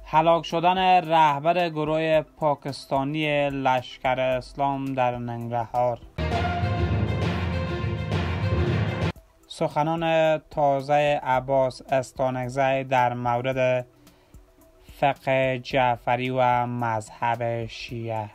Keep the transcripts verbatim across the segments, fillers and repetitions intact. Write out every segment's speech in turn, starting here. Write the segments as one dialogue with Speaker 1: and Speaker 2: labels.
Speaker 1: هلاک شدن رهبر گروه پاکستانی لشکر اسلام در ننگرهار. سخنان تازه عباس استانکزی در مورد فقه جعفری و مذهب شیعه.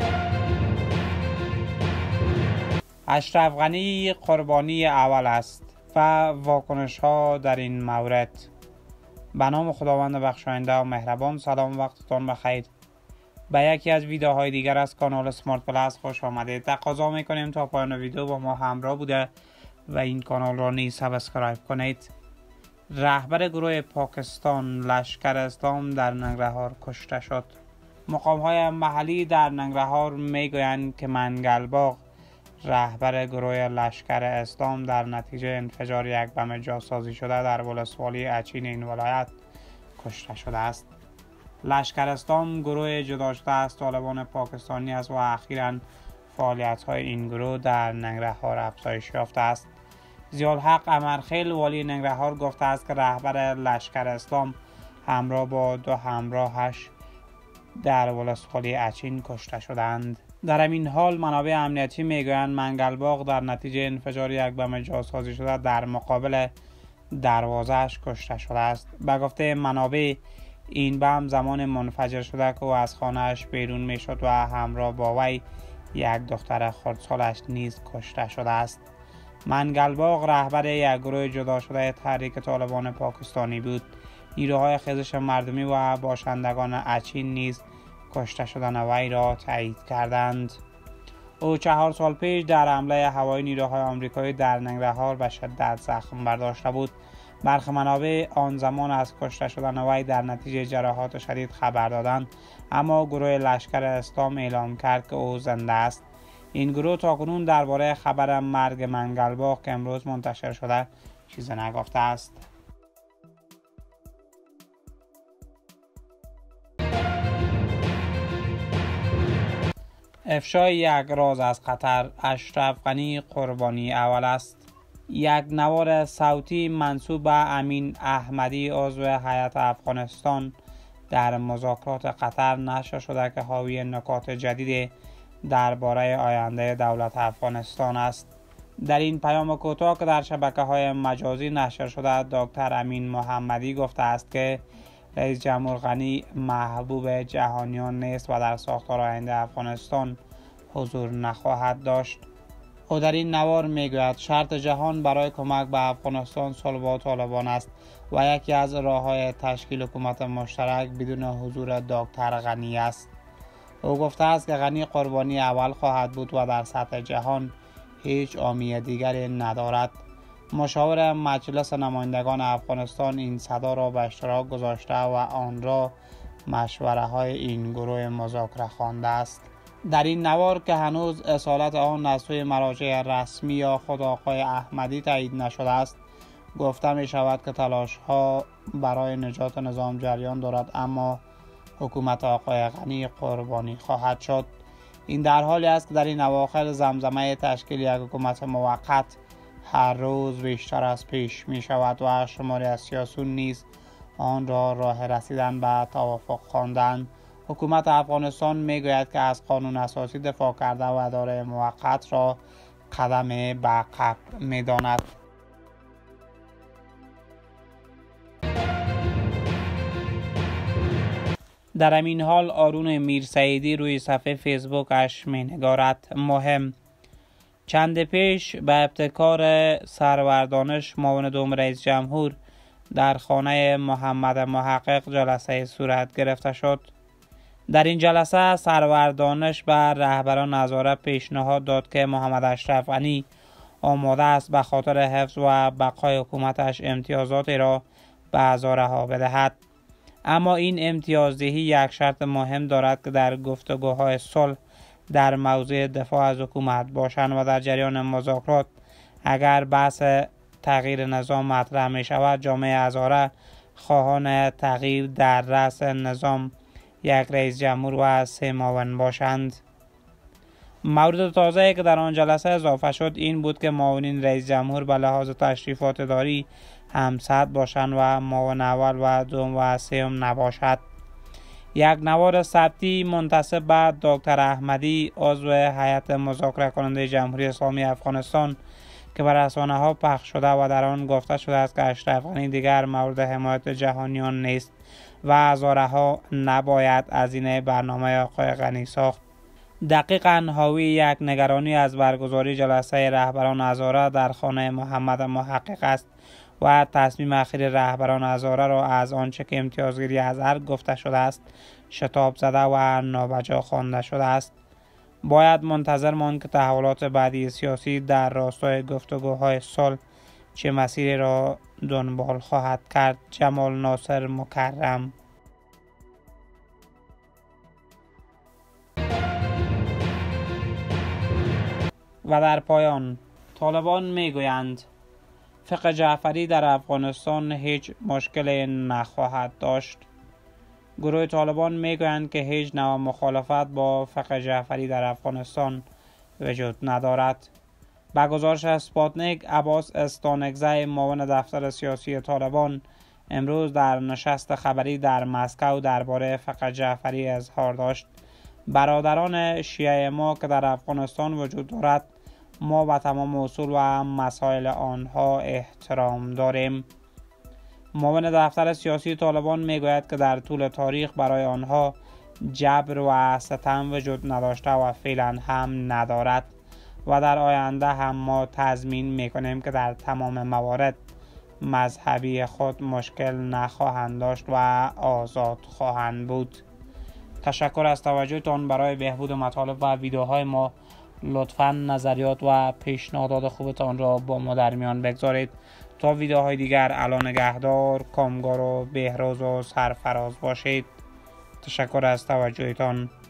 Speaker 1: اشرف غنی قربانی اول است و واکنش ها در این مورد. به نام خداوند بخشاینده و مهربان. سلام، وقتتان بخیر. به یکی از ویدیوهای دیگر از کانال سمارت پلاس خوش آمدید. تقاضا میکنیم تا پایان ویدیو با ما همراه بوده و این کانال را نیز سابسکرایب کنید. رهبر گروه پاکستان لشکر اسلام در ننگرهار کشته شد. مقام های محلی در ننگرهار میگویند که منگلباغ رهبر گروه لشکر اسلام در نتیجه انفجار یک بم جاسازی شده در ولسوالی اچین این ولایت کشته شده است. لشکر اسلام گروه جدا شده از طالبان پاکستانی است و اخیراً فعالیت‌های این گروه در ننگرهار افزایش یافته است. ضیاءالحق امرخیل والی ننگرهار گفته است که رهبر لشکر اسلام همراه با دو همراهش در ولسوالی اچین کشته شدند. در همین حال منابع امنیتی میگویند منگلباغ در نتیجه انفجار یک بم جاسازی شده در مقابل دروازه‌اش کشته شده است. به گفته منابع این بم زمان منفجر شده که او از خانه‌اش بیرون میشد و همراه با وی یک دختر خردسالش نیز کشته شده است. منگلباغ رهبر یک گروه جدا شده تحریک طالبان پاکستانی بود. نیروهای خیزش مردمی و باشندگان اچین نیز کشته شدن وی را تایید کردند. او چهار سال پیش در حمله هوایی نیروهای آمریکایی در ننگرهار به شدت زخم برداشته بود. برخی منابع آن زمان از کشته شدن وی در نتیجه جراحات شدید خبر دادند، اما گروه لشکر اسلام اعلام کرد که او زنده است. این گروه تاکنون درباره خبر مرگ منگلباغ که امروز منتشر شده چیزی نگفته است. افشای یک راز از قطر. اشرف غنی قربانی اول است. یک نوار صوتی منسوب به امین احمدی عضو هیئت افغانستان در مذاکرات قطر نشر شده که حاوی نکات جدید درباره آینده دولت افغانستان است. در این پیام کوتاه که در شبکه‌های مجازی نشر شده، دکتر امین محمدی گفته است که رئیس جمهور غنی محبوب جهانیان نیست و در ساختار آینده افغانستان حضور نخواهد داشت. او در این نوار میگوید شرط جهان برای کمک به افغانستان صلح با طالبان است و یکی از راه‌های تشکیل حکومت مشترک بدون حضور دکتر غنی است. او گفته است که غنی قربانی اول خواهد بود و در سطح جهان هیچ عامی دیگری ندارد. مشاور مجلس نمایندگان افغانستان این صدا را به اشتراک گذاشته و آن را مشوره های این گروه مذاکره خوانده است. در این نوار که هنوز اصالت آن از سوی مراجع رسمی یا خود آقای احمدی تایید نشده است، گفته می شود که تلاش ها برای نجات نظام جریان دارد، اما حکومت آقای غنی قربانی خواهد شد. این در حالی است که در این اواخر زمزمه تشکیل یک حکومت موقت هر روز بیشتر از پیش می شود و شماری از سیاسیون نیز آن را راه رسیدن به توافق خواندند. حکومت افغانستان می گوید که از قانون اساسی دفاع کرده و اداره موقت را قدم به عقب می داند. در همین حال آرون میرسعیدی روی صفحه فیسبوکش می نگارد. مهم: چند پیش به ابتکار سروردانش معاون دوم رئیس جمهور در خانه محمد محقق جلسه صورت گرفته شد. در این جلسه سروردانش به رهبران نظاره پیشنهاد داد که محمد اشرف غنی آماده است به خاطر حفظ و بقای حکومتش امتیازاتی را به هزارها بدهد، اما این امتیازدهی یک شرط مهم دارد که در گفتگوهای صلح در موضوع دفاع از حکومت باشند و در جریان مذاکرات اگر بحث تغییر نظام مطرح می شود، جامعه هزاره خواهان تغییر در رأس نظام یک رئیس جمهور و سه معاون باشند. مورد تازه‌ای که در آن جلسه اضافه شد این بود که معاونین رئیس جمهور به لحاظ تشریفات اداری همسد باشند و معاون اول و دوم و سوم نباشد. یک نوار ثبتی منتسب به دکتر احمدی عضو هیئت مذاکره کننده جمهوری اسلامی افغانستان که بر رسانه ها پخش شده و در آن گفته شده است که اشرف غنی دیگر مورد حمایت جهانیان نیست و هزاره ها نباید از این برنامه آقای غنی ساخت، دقیقاً حاوی یک نگرانی از برگزاری جلسه رهبران هزاره در خانه محمد محقق است و تصمیم اخیر رهبران هزاره را از آنچه که امتیازگیری از ارگ گفته شده است شتاب زده و نابجا خوانده شده است. باید منتظر ماند که تحولات بعدی سیاسی در راستای گفتگوهای صلح چه مسیری را دنبال خواهد کرد. جمال ناصر مکرم. و در پایان طالبان میگویند فقه جعفری در افغانستان هیچ مشکلی نخواهد داشت. گروه طالبان میگویند که هیچ نوع مخالفت با فقه جعفری در افغانستان وجود ندارد. با گزارش اسپوتنیک، عباس استانکزی معاون دفتر سیاسی طالبان امروز در نشست خبری در مسکو درباره فقه جعفری اظهار داشت: برادران شیعه ما که در افغانستان وجود دارد، ما به تمام اصول و مسائل آنها احترام داریم. معاون دفتر سیاسی طالبان میگوید که در طول تاریخ برای آنها جبر و ستم وجود نداشته و فعلا هم ندارد و در آینده هم ما تضمین میکنیم که در تمام موارد مذهبی خود مشکل نخواهند داشت و آزاد خواهند بود. تشکر از توجهتان. برای بهبود مطالب و ویدیوهای ما لطفاً نظریات و پیشنهادات خوبتان را با ما در میان بگذارید. تا ویدیوهای دیگر اعلی نگهدار، کامگار و بهروز و سرفراز باشید. تشکر از توجهتان.